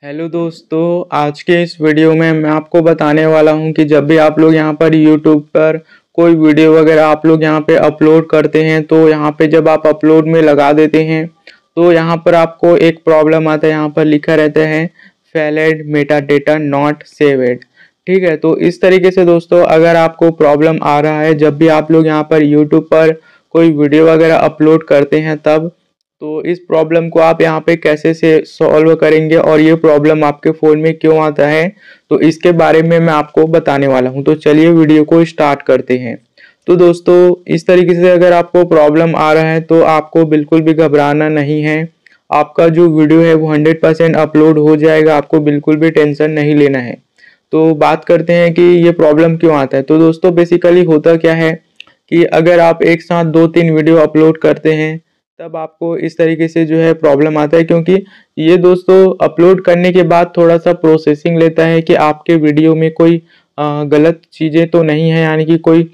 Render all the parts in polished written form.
Hello दोस्तों, आज के इस वीडियो में मैं आपको बताने वाला हूं कि जब भी आप लोग यहां पर यूट्यूब पर कोई वीडियो वगैरह आप लोग यहां पे अपलोड करते हैं तो यहां पे जब आप अपलोड में लगा देते हैं तो यहां पर आपको एक प्रॉब्लम आता है। यहां पर लिखा रहता है valid meta data not saved. ठीक है, तो इस तरीके से दोस्तों अगर आपको प्रॉब्लम आ रहा है जब भी आप लोग यहाँ पर यूट्यूब पर कोई वीडियो वगैरह अपलोड करते हैं तब, तो इस प्रॉब्लम को आप यहाँ पे कैसे से सॉल्व करेंगे और ये प्रॉब्लम आपके फ़ोन में क्यों आता है, तो इसके बारे में मैं आपको बताने वाला हूँ। तो चलिए वीडियो को स्टार्ट करते हैं। तो दोस्तों इस तरीके से अगर आपको प्रॉब्लम आ रहा है तो आपको बिल्कुल भी घबराना नहीं है। आपका जो वीडियो है वो 100% अपलोड हो जाएगा, आपको बिल्कुल भी टेंशन नहीं लेना है। तो बात करते हैं कि ये प्रॉब्लम क्यों आता है। तो दोस्तों बेसिकली होता क्या है कि अगर आप एक साथ 2-3 वीडियो अपलोड करते हैं तब आपको इस तरीके से जो है प्रॉब्लम आता है, क्योंकि ये दोस्तों अपलोड करने के बाद थोड़ा सा प्रोसेसिंग लेता है कि आपके वीडियो में कोई गलत चीज़ें तो नहीं है, यानी कि कोई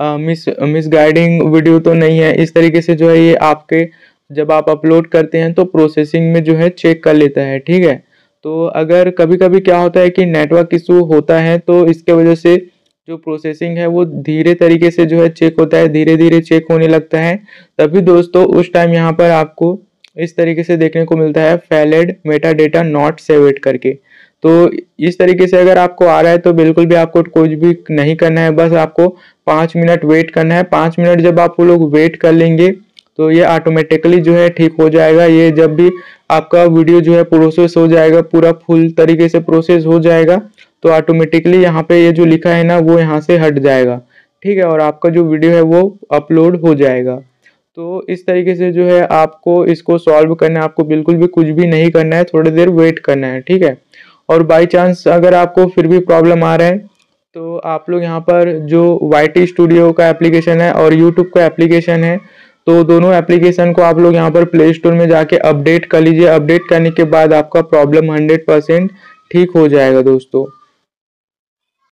मिसगाइडिंग वीडियो तो नहीं है। इस तरीके से जो है ये आपके जब आप अपलोड करते हैं तो प्रोसेसिंग में जो है चेक कर लेता है। ठीक है, तो अगर कभी कभी क्या होता है कि नेटवर्क इशू होता है तो इसके वजह से जो प्रोसेसिंग है वो धीरे तरीके से जो है चेक होता है, धीरे धीरे चेक होने लगता है। तभी दोस्तों उस टाइम यहाँ पर आपको इस तरीके से देखने को मिलता है valid meta data not saved करके। तो इस तरीके से अगर आपको आ रहा है तो बिल्कुल भी आपको कुछ भी नहीं करना है, बस आपको 5 मिनट वेट करना है। 5 मिनट जब आप लोग वेट कर लेंगे तो ये ऑटोमेटिकली जो है ठीक हो जाएगा। ये जब भी आपका वीडियो जो है प्रोसेस हो जाएगा, पूरा फुल तरीके से प्रोसेस हो जाएगा, तो ऑटोमेटिकली यहाँ पे ये जो लिखा है ना वो यहाँ से हट जाएगा। ठीक है, और आपका जो वीडियो है वो अपलोड हो जाएगा। तो इस तरीके से जो है आपको इसको सॉल्व करना है, आपको बिल्कुल भी कुछ भी नहीं करना है, थोड़ी देर वेट करना है। ठीक है, और बाई चांस अगर आपको फिर भी प्रॉब्लम आ रहा है तो आप लोग यहाँ पर जो YT स्टूडियो का एप्लीकेशन है और यूट्यूब का एप्लीकेशन है, तो दोनों एप्लीकेशन को आप लोग यहाँ पर प्ले स्टोर में जाके अपडेट कर लीजिए। अपडेट करने के बाद आपका प्रॉब्लम 100% ठीक हो जाएगा दोस्तों।